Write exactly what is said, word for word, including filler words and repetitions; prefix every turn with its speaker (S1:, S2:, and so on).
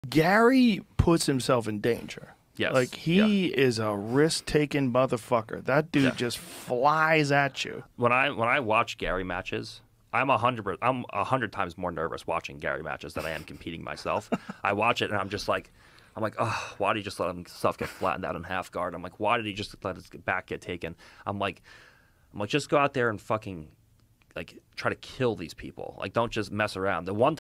S1: Gary puts himself in danger.
S2: Yes.
S1: Like, he
S2: yeah.
S1: is a risk-taking motherfucker. That dude yeah. just flies at you.
S2: When I when I watch Gary matches, I'm a hundred I'm a hundred times more nervous watching Gary matches than I am competing myself. I watch it and I'm just like, I'm like, oh, why did he just let himself get flattened out in half guard? I'm like, why did he just let his back get taken? I'm like, I'm like, just go out there and fucking like try to kill these people. Like, don't just mess around. The one